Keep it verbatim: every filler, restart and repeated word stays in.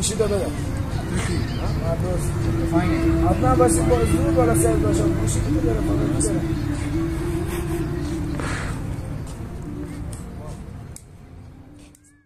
گوشی دو بده حتما باشید با زور بالا سر داشتم گوشی دو بده